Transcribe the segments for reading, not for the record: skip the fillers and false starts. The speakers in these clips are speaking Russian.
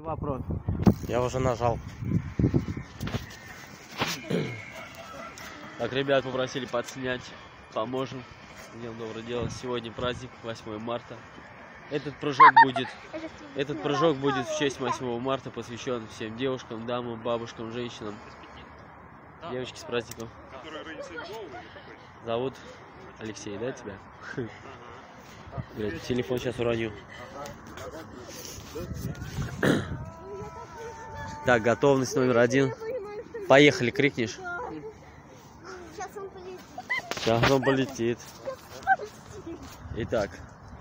Вопрос. Я уже нажал. Так, ребят попросили подснять. Поможем. Делаем доброе дело. Сегодня праздник, 8 марта. Этот прыжок будет в честь 8 марта, посвящен всем девушкам, дамам, бабушкам, женщинам. Девочки, с праздником. Зовут Алексей, да, тебя? Блять, телефон сейчас уроню. Так, готовность номер 1. Поехали, крикнешь. Сейчас он полетит. Итак.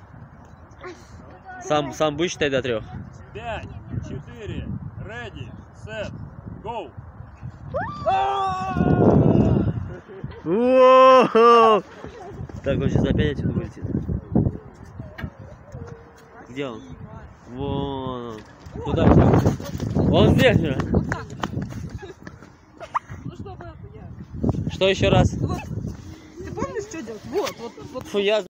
Сам будешь считать до 3? 5, 4, ready, set, go! Так, он сейчас опять отсюда вылетит. Где он? Вон он. Куда все? Он здесь же. Ну что было? Я. Что еще раз? Вот. Ты помнишь, что делать? Вот. Фу, я...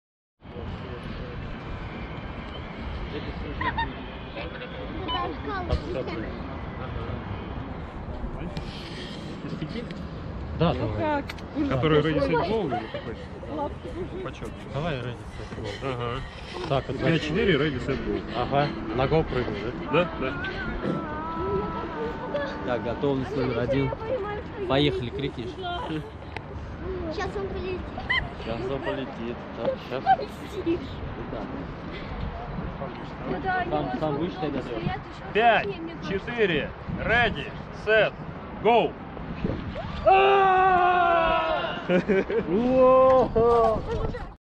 Да, Ну давай. как? Который ready, set, go или какой? Почет. Давай, ready, set, go. Ага. Так, это 5, 4, ready, set, go. Ага, на go прыгну, да? Да? Да. Так, готовность номер 1. Поехали, крикнешь. Сейчас он полетит. Сейчас он полетит. Так, сейчас. Итак. Сам будешь считать до 3? 5, 4, ready, set, go!